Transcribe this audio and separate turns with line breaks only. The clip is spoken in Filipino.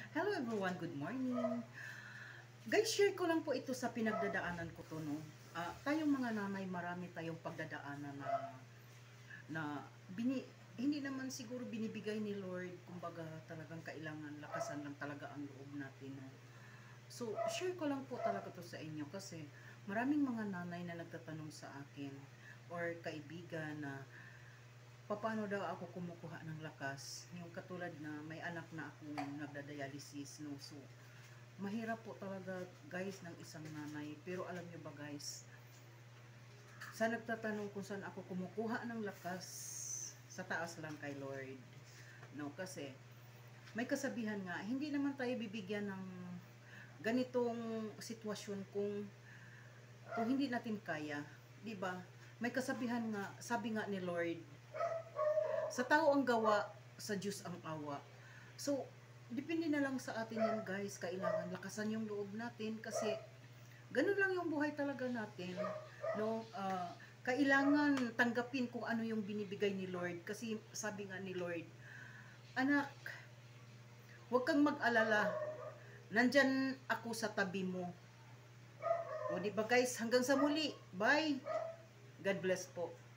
Hello everyone, good morning. Guys, share ko lang po ito sa pinagdadaanan ko to, no. Tayong mga nanay, marami tayong pagdadaanan na hindi naman siguro binibigay ni Lord, kumbaga talagang kailangan lakasan lang talaga ang loob natin, no. So, share ko lang po talaga to sa inyo kasi maraming mga nanay na nagtatanong sa akin or kaibigan na paano daw ako kumukuha ng lakas. Yung katulad na may anak na akong nagda-dialysis, no. So, mahirap po talaga guys ng isang nanay. Pero alam nyo ba guys, sa nagtatanong kung saan ako kumukuha ng lakas, sa taas lang kay Lord. No, kasi may kasabihan nga, hindi naman tayo bibigyan ng ganitong sitwasyon kung hindi natin kaya, 'di ba? May kasabihan nga, sabi nga ni Lord, sa tao ang gawa, sa Diyos ang awa. So, depende na lang sa atin yan guys. Kailangan lakasan yung loob natin kasi ganun lang yung buhay talaga natin. No? Kailangan tanggapin kung ano yung binibigay ni Lord. Kasi sabi nga ni Lord, anak, huwag kang mag-alala. Nandyan ako sa tabi mo. O di ba guys, hanggang sa muli. Bye! God bless po.